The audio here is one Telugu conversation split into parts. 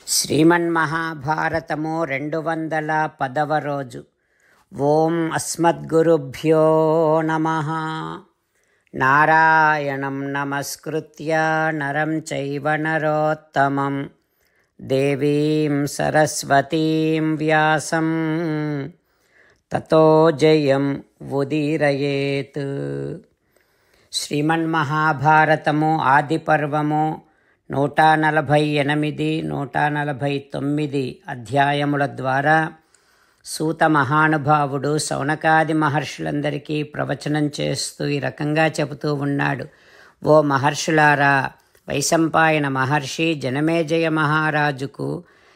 శ్రీమన్మహాభారతము 210వ రోజు. ఓం అస్మద్గురుభ్యో నమః. నారాయణం నమస్కృత్య నరం చైవ నరోత్తమం దేవీం సరస్వతీం వ్యాసం తతో జయం ఉదీరయేత్. శ్రీమన్మహాభారతము ఆదిపర్వము 148, 149 అధ్యాయముల ద్వారా సూత మహానుభావుడు శౌనకాది మహర్షులందరికీ ప్రవచనం చేస్తూ ఈ రకంగా చెబుతూ ఉన్నాడు. ఓ మహర్షులారా, వైశంపాయన మహర్షి జనమేజయ మహారాజుకు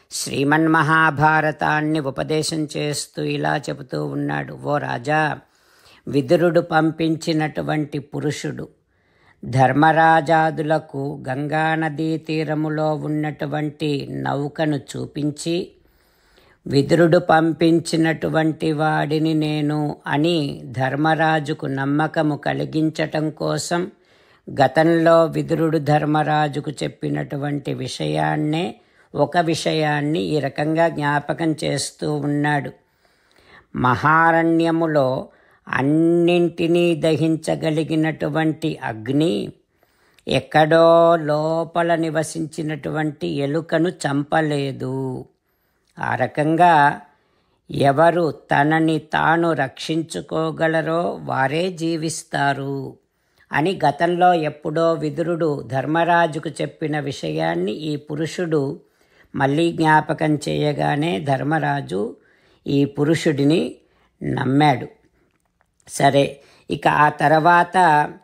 శ్రీమన్మహాభారతాన్ని ఉపదేశం చేస్తూ ఇలా చెబుతూ ఉన్నాడు. ఓ రాజా, విదురుడు పంపించినటువంటి పురుషుడు ధర్మరాజాదులకు గంగానదీ తీరములో ఉన్నటువంటి నౌకను చూపించి, విదురుడు పంపించినటువంటి వాడిని నేను అని ధర్మరాజుకు నమ్మకము కలిగించటం కోసం గతంలో విదురుడు ధర్మరాజుకు చెప్పినటువంటి ఒక విషయాన్ని ఈ రకంగా జ్ఞాపకం చేస్తూ ఉన్నాడు. మహారణ్యములో అన్నింటినీ దహించగలిగినటువంటి అగ్ని ఎక్కడో లోపల నివసించినటువంటి ఎలుకను చంపలేదు. ఆ రకంగా ఎవరు తనని తాను రక్షించుకోగలరో వారే జీవిస్తారు అని గతంలో ఎప్పుడో విదురుడు ధర్మరాజుకు చెప్పిన విషయాన్ని ఈ పురుషుడు మళ్ళీ జ్ఞాపకం చేయగానే ధర్మరాజు ఈ పురుషుడిని నమ్మాడు. సరే, ఇక ఆ తర్వాత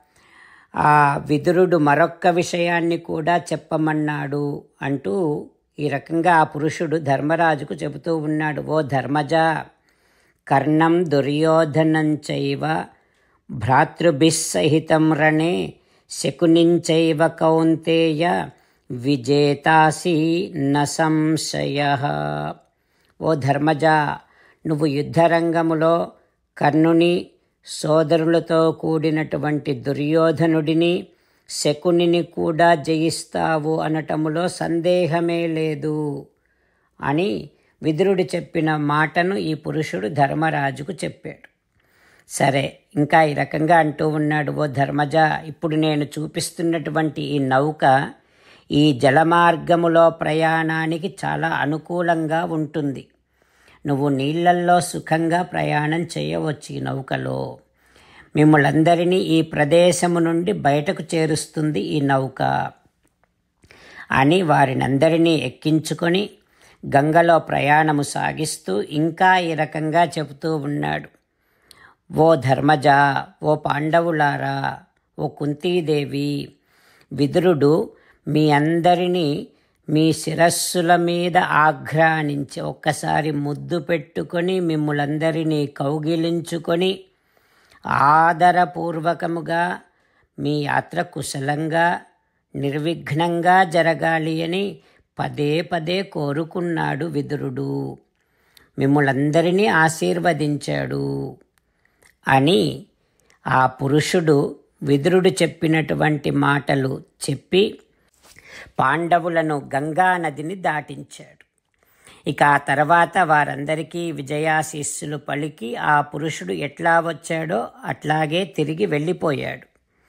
ఆ విదురుడు మరొక్క విషయాన్ని కూడా చెప్పమన్నాడు అంటూ ఈ రకంగా ఆ పురుషుడు ధర్మరాజుకు చెబుతూ ఉన్నాడు. ఓ ధర్మజ, కర్ణం దుర్యోధనంచైవ భ్రాతృభిస్సహితం రణే శకునించైవ కౌంతేయ విజేతాసి న సంశయః. ఓ ధర్మజ, నువ్వు యుద్ధరంగములో కర్ణుని సోదరులతో కూడినటువంటి దుర్యోధనుడిని, శకునిని కూడా జయిస్తావు అనటములో సందేహమే లేదు అని విదురుడు చెప్పిన మాటను ఈ పురుషుడు ధర్మరాజుకు చెప్పాడు. సరే, ఇంకా ఈ రకంగా అంటూ ఉన్నాడు. ఓ ధర్మజ, ఇప్పుడు నేను చూపిస్తున్నటువంటి ఈ నౌక ఈ జలమార్గములో ప్రయాణానికి చాలా అనుకూలంగా ఉంటుంది. నువ్వు నీళ్లల్లో సుఖంగా ప్రయాణం చేయవచ్చు. ఈ నౌకలో మిమ్మల్ందరినీ ఈ ప్రదేశము నుండి బయటకు చేరుస్తుంది ఈ నౌక అని వారినందరినీ ఎక్కించుకొని గంగలో ప్రయాణము సాగిస్తూ ఇంకా ఈ రకంగా చెబుతూ ఉన్నాడు. ఓ ధర్మజ, ఓ పాండవులారా, ఓ కుంతీదేవి, విదురుడు మీ అందరినీ మీ శిరస్సుల మీద ఆఘ్రానించి ఒక్కసారి ముద్దు పెట్టుకొని మిమ్ములందరినీ కౌగిలించుకొని ఆదరపూర్వకముగా మీ యాత్ర కుశలంగా నిర్విఘ్నంగా జరగాలి అని పదే పదే కోరుకున్నాడు విదురుడు. మిమ్ములందరినీ ఆశీర్వదించాడు అని ఆ పురుషుడు విదురుడు చెప్పినటువంటి మాటలు చెప్పి పాండవులను గంగా నదిని దాటించాడు. ఇక ఆ తర్వాత వారందరికీ విజయాశీస్సులు పలికి ఆ పురుషుడు ఎట్లా వచ్చాడో అట్లాగే తిరిగి వెళ్ళిపోయాడు.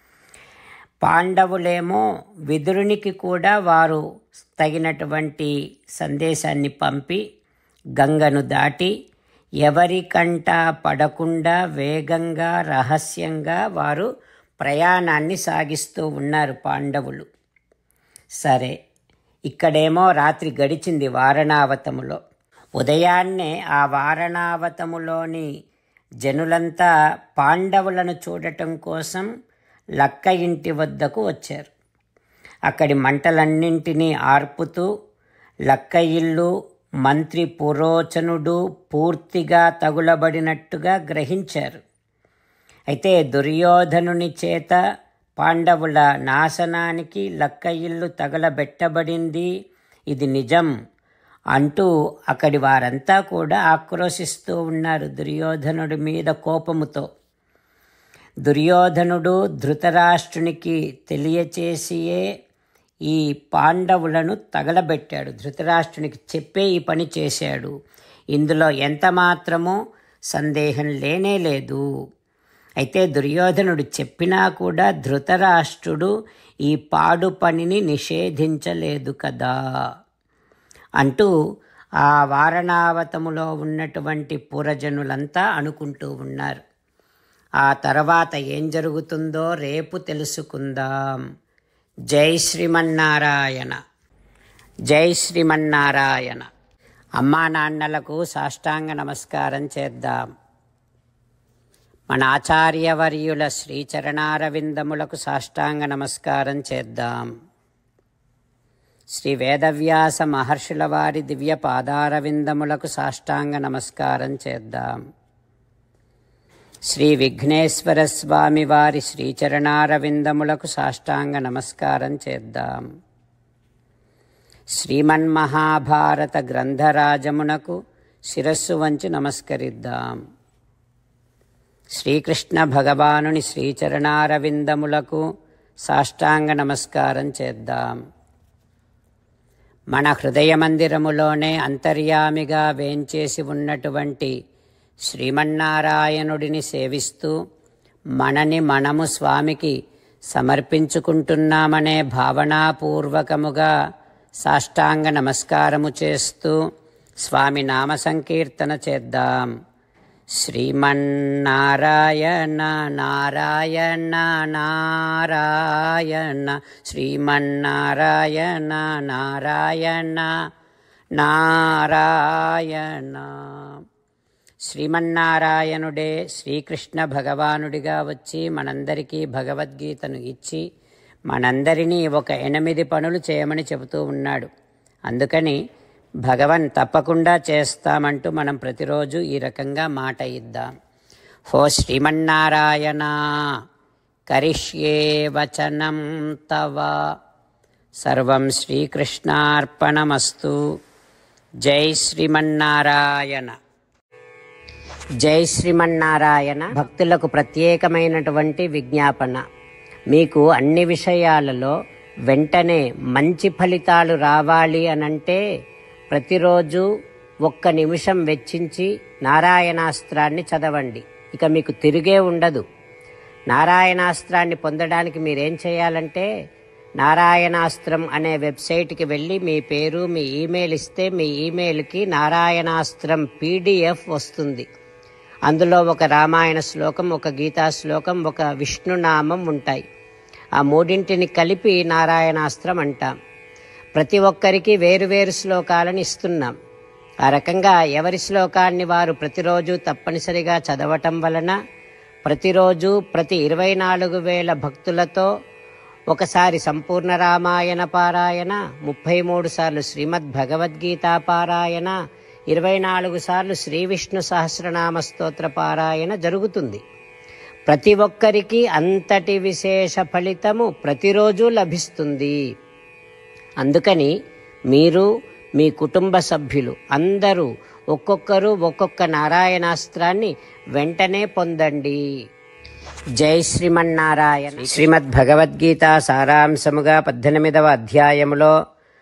పాండవులేమో విదురునికి కూడా వారు తగినటువంటి సందేశాన్ని పంపి గంగను దాటి ఎవరికంటా పడకుండా వేగంగా రహస్యంగా వారు ప్రయాణాన్ని సాగిస్తూ ఉన్నారు పాండవులు. సరే, ఇక్కడేమో రాత్రి గడిచింది వారణావతములో. ఉదయాన్నే ఆ వారణావతములోని జనులంతా పాండవులను చూడటం కోసం లక్క ఇంటి వద్దకు వచ్చారు. అక్కడి మంటలన్నింటినీ ఆర్పుతూ లక్క ఇల్లు మంత్రి పురోచనుడు పూర్తిగా తగులబడినట్టుగా గ్రహించారు. అయితే దుర్యోధనుని చేత పాండవుల నాశనానికి లక్క ఇల్లు తగలబెట్టబడింది, ఇది నిజం అంటూ అక్కడి వారంతా కూడా ఆక్రోశిస్తూ ఉన్నారు దుర్యోధనుడి మీద కోపముతో. దుర్యోధనుడు ధృతరాష్ట్రునికి తెలియచేసియే ఈ పాండవులను తగలబెట్టాడు. ధృతరాష్ట్రునికి చెప్పే ఈ పని చేశాడు. ఇందులో ఎంత మాత్రమూ సందేహం లేనే లేదు. అయితే దుర్యోధనుడు చెప్పినా కూడా ధృతరాష్ట్రుడు ఈ పాడు పనిని నిషేధించలేదు కదా అంటూ ఆ వారణావతములో ఉన్నటువంటి పురజనులంతా అనుకుంటూ ఉన్నారు. ఆ తర్వాత ఏం జరుగుతుందో రేపు తెలుసుకుందాం. జై శ్రీమన్నారాయణ. జై శ్రీమన్నారాయణ. అమ్మా నాన్నలకు సాష్టాంగ నమస్కారం చేద్దాం. మన ఆచార్యవర్యుల శ్రీచరణారవిందములకు సాష్టాంగ నమస్కారం చేద్దాం. శ్రీ వేదవ్యాస మహర్షుల వారి దివ్య పాదారవిందములకు సాష్టాంగ నమస్కారం చేద్దాం. శ్రీ విఘ్నేశ్వర స్వామి వారి శ్రీచరణారవిందములకు సాష్టాంగ నమస్కారం చేద్దాం. శ్రీమన్మహాభారత గ్రంథరాజమునకు శిరస్సు వంచి నమస్కరిద్దాం. శ్రీకృష్ణ భగవానుని శ్రీచరణారవిందములకు సాష్టాంగ నమస్కారం చేద్దాం. మన హృదయ మందిరములోనే అంతర్యామిగా వేంచేసి ఉన్నటువంటి శ్రీమన్నారాయణుడిని సేవిస్తూ మనని మనము స్వామికి సమర్పించుకుంటున్నామనే భావనాపూర్వకముగా సాష్టాంగ నమస్కారము చేస్తూ స్వామి నామ సంకీర్తన చేద్దాం. శ్రీమన్నారాయణ నారాయణ నారాయణ శ్రీమన్నారాయణ నారాయణ నారాయణ. శ్రీమన్నారాయణుడే శ్రీకృష్ణ భగవానుడిగా వచ్చి మనందరికీ భగవద్గీతను ఇచ్చి మనందరినీ ఒక 8 పనులు చేయమని చెబుతూ ఉన్నాడు. అందుకని భగవన్ తప్పకుండా చేస్తామంటూ మనం ప్రతిరోజు ఈ రకంగా మాట ఇద్దాం. హో శ్రీమన్నారాయణ కరిష్యే వచనం తవ సర్వం శ్రీకృష్ణార్పణమస్తు. జై శ్రీమన్నారాయణ. జై శ్రీమన్నారాయణ. భక్తులకు ప్రత్యేకమైనటువంటి విజ్ఞాపన. మీకు అన్ని విషయాలలో వెంటనే మంచి ఫలితాలు రావాలి అనంటే ప్రతిరోజు 1 నిమిషం వెచ్చించి నారాయణాస్త్రాన్ని చదవండి. ఇక మీకు తిరిగే ఉండదు. నారాయణాస్త్రాన్ని పొందడానికి మీరేం చేయాలంటే నారాయణాస్త్రం అనే వెబ్సైట్కి వెళ్ళి మీ పేరు మీ ఈమెయిల్ ఇస్తే మీ ఈమెయిల్కి నారాయణాస్త్రం PDF వస్తుంది. అందులో ఒక రామాయణ శ్లోకం, ఒక గీతా శ్లోకం, ఒక విష్ణునామం ఉంటాయి. ఆ 3 కలిపి నారాయణాస్త్రం అంటాం. ప్రతి ఒక్కరికి వేరువేరు శ్లోకాలను ఇస్తున్నాం. ఆ రకంగా ఎవరి శ్లోకాన్ని వారు ప్రతిరోజు తప్పనిసరిగా చదవటం వలన ప్రతిరోజు ప్రతి 24,000 భక్తులతో ఒకసారి సంపూర్ణ రామాయణ పారాయణ, 33 సార్లు శ్రీమద్ భగవద్గీత పారాయణ, 24 సార్లు శ్రీ విష్ణు సహస్రనామ స్తోత్ర పారాయణ జరుగుతుంది. ప్రతి ఒక్కరికి అంతటి విశేష ఫలితము ప్రతిరోజు లభిస్తుంది. అందుకని మీరు మీ కుటుంబ సభ్యులు అందరూ ఒక్కొక్కరు ఒక్కొక్క నారాయణాస్త్రాన్ని వెంటనే పొందండి. జై శ్రీమన్నారాయణ. శ్రీమద్ భగవద్గీత సారాంశముగా 18వ అధ్యాయములో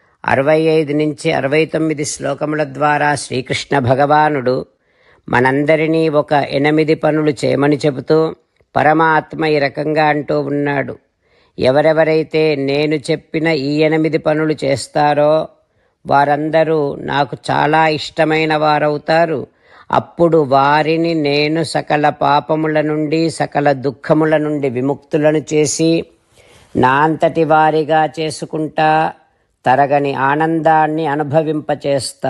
65 నుంచి 69 శ్లోకముల ద్వారా శ్రీకృష్ణ భగవానుడు మనందరినీ ఒక 8 పనులు చేయమని చెబుతూ పరమాత్మ ఈ రకంగా అంటూ ఉన్నాడు. ఎవరెవరైతే నేను చెప్పిన ఈ 8 పనులు చేస్తారో వారందరూ నాకు చాలా ఇష్టమైన వారవుతారు. అప్పుడు వారిని నేను సకల పాపముల నుండి సకల దుఃఖముల నుండి విముక్తులను చేసి నా అంతటి వారిగా చేసుకుంటా, తరగని ఆనందాన్ని అనుభవింపచేస్తా.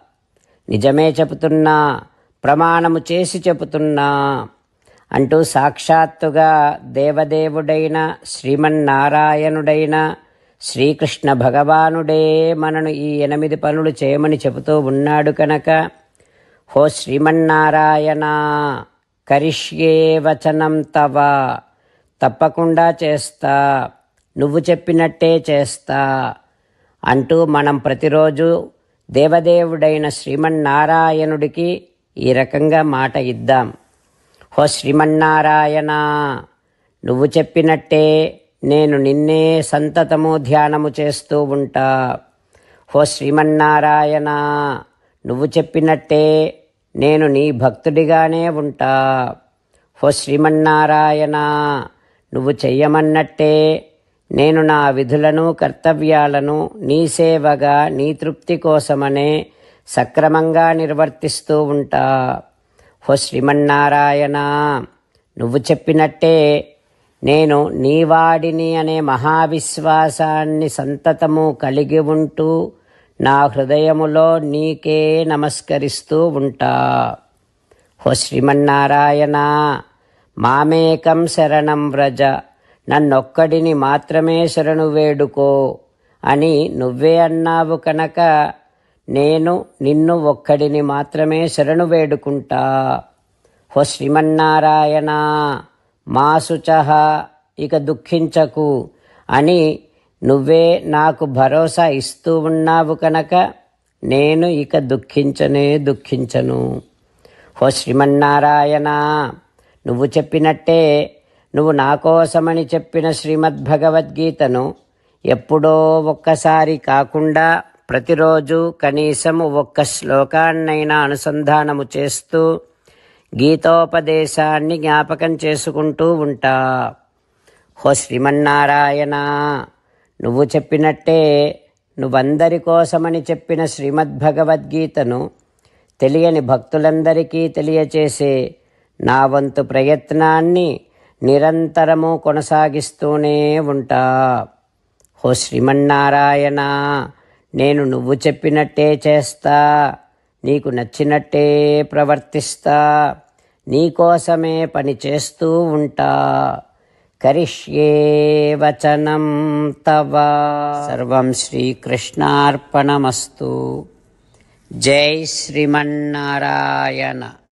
నిజమే చెబుతున్నా, ప్రమాణము చేసి చెబుతున్నా అంటూ సాక్షాత్తుగా దేవదేవుడైన శ్రీమన్నారాయణుడైన శ్రీకృష్ణ భగవానుడే మనను ఈ 8 పనులు చేయమని చెబుతూ ఉన్నాడు కనుక హో శ్రీమన్నారాయణ కరిష్యే వచనం తవ, తప్పకుండా చేస్తా, నువ్వు చెప్పినట్టే చేస్తా అంటూ మనం ప్రతిరోజు దేవదేవుడైన శ్రీమన్నారాయణుడికి ఈ రకంగా మాట ఇద్దాం. హో శ్రీమన్నారాయణ, నువ్వు చెప్పినట్టే నేను నిన్నే సంతతము ధ్యానము చేస్తూ ఉంటా. ఓ శ్రీమన్నారాయణ, నువ్వు చెప్పినట్టే నేను నీ భక్తుడిగానే ఉంటా. ఓ శ్రీమన్నారాయణ, నువ్వు చెయ్యమన్నట్టే నేను నా విధులను కర్తవ్యాలను నీ సేవగా నీ తృప్తి కోసమనే సక్రమంగా నిర్వర్తిస్తూ ఉంటా. ఓ శ్రీమన్నారాయణ, నువ్వు చెప్పినట్టే నేను నీవాడిని అనే మహావిశ్వాసాన్ని సంతతము కలిగి ఉంటూ నా హృదయములో నీకే నమస్కరిస్తూ ఉంటా. ఓ శ్రీమన్నారాయణ, మామేకం శరణం వ్రజ, నన్నొక్కడిని మాత్రమే శరణు వేడుకో అని నువ్వే అన్నావు కనుక నేను నిన్ను ఒక్కడిని మాత్రమే శరణు వేడుకుంటా. ఓ శ్రీమన్నారాయణ, మా శుచః, ఇక దుఃఖించకు అని నువ్వే నాకు భరోసా ఇస్తూ ఉన్నావు కనుక నేను ఇక దుఃఖించను. ఓ శ్రీమన్నారాయణ, నువ్వు చెప్పినట్టే నువ్వు నా కోసమని చెప్పిన శ్రీమద్భగవద్గీతను ఎప్పుడో ఒక్కసారి కాకుండా ప్రతిరోజు కనీసం ఒక్క శ్లోకాన్నైనా అనుసంధానము చేస్తూ గీతోపదేశాన్ని జ్ఞాపకం చేసుకుంటూ ఉంటా. ఓ శ్రీమన్నారాయణ, నువ్వు చెప్పినట్టే నువ్వందరి కోసమని చెప్పిన శ్రీమద్భగవద్గీతను తెలియని భక్తులందరికీ తెలియచేసే నా వంతు ప్రయత్నాన్ని నిరంతరము కొనసాగిస్తూనే ఉంటా. ఓ శ్రీమన్నారాయణ, నేను నువ్వు చెప్పినట్టే చేస్తా, నీకు నచ్చినట్టే ప్రవర్తిస్తా, నీకోసమే పని చేస్తూ ఉంటా. కరిష్యే వచనం తవ. సర్వం శ్రీకృష్ణార్పణమస్తు. జై శ్రీమన్నారాయణ.